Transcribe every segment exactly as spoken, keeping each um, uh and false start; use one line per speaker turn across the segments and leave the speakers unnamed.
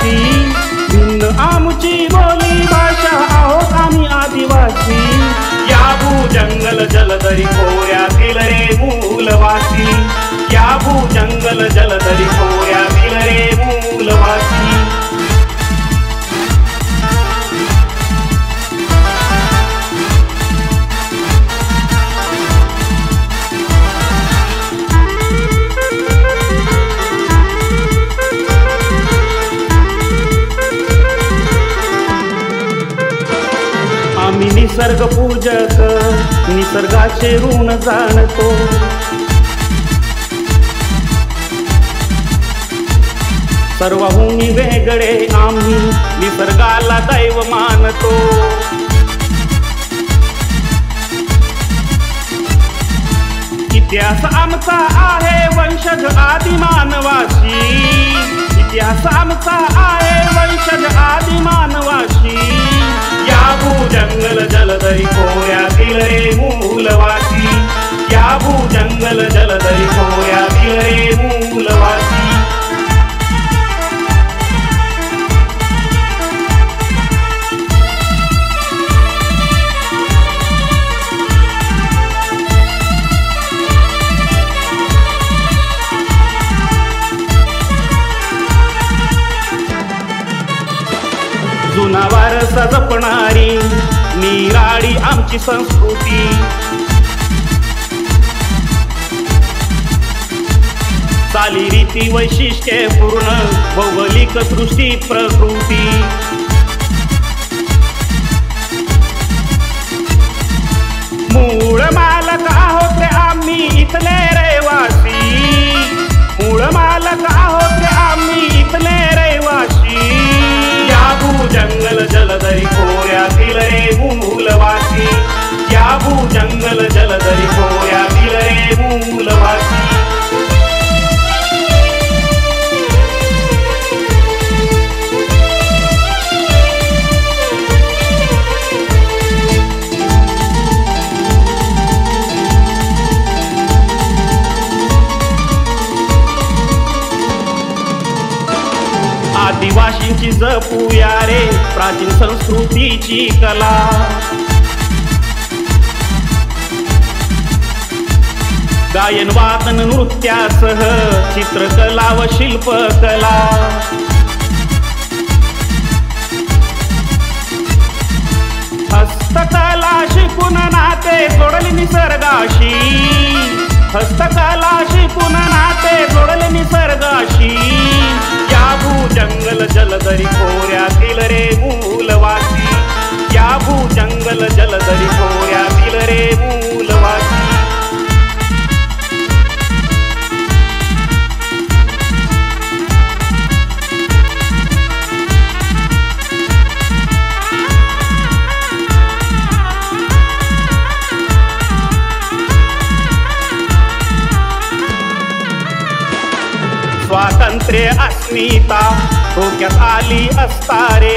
आदिवासी, भिन्न आमची बोली भाषा आहोत आम्ही आदिवासी। या भूजंगल जलदरी खोऱ्यातील रे मूलवासी, या भूजंगल जलदरी खोऱ्यातील रे मूलवासी। आम्ही निसर्ग पूजक, निसर्गाचे ऋण जाणतो। सर्वहून वेगळे आम्ही निसर्गाला दैव मानतो। इतिहास आमचा आहे वंशज आदिमानवासी, इतिहास आमचा आहे वंशज आदिमानवासी। या भूजंगल जलदरी खोऱ्यातील रे मूलवासी, या भूजंगल जलदरी खोऱ्यातील रे मूलवासी। जुना वारसा जपणारी निराळी आमची संस्कृती। चालीरीती वैशिष्ट्ये पूर्ण भौगोलिक सृष्टी प्रकृती। मूळ मालक आहोत रे आम्ही इथले रहिवासी, मूळ मालक आहोत रे आम्ही इथले रहिवासी। या भूजंगल जलदरी खोऱ्यातील रे मूलवासी, या भूजंगल जलदरी खोऱ्यातील रे मूलवासी। आदिवासींची जपूया रे प्राचीन संस्कृतीची कला। गायन वादन नृत्यासह चित्रकला व शिल्पकला। हस्तकला शिकून नाते जोडले निसर्गाशी, हस्तकला शिकून नाते जोडले निसर्गाशी। या भूजंगल जलदरी खोऱ्यातील रे मूलवासी, या भूजंगल जलदरी खोऱ्यातील रे मूलवासी। स्वातंत्र्य अस्मिता डोक्यात आली असता रे,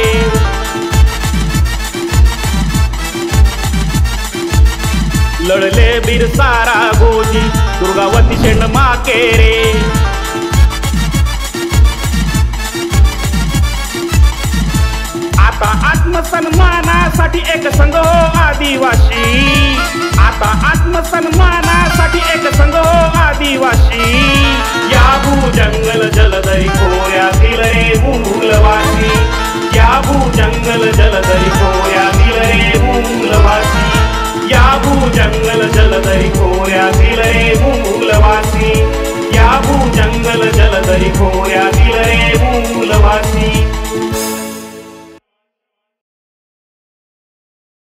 लढले बिरसा राघोजी दुर्गावती शेंडमाके रे। आता आत्मसन्मानासाठी एक संघ हो आदिवासी, आता आत्मसन्मानासाठी एक संघ हो आदिवासी। या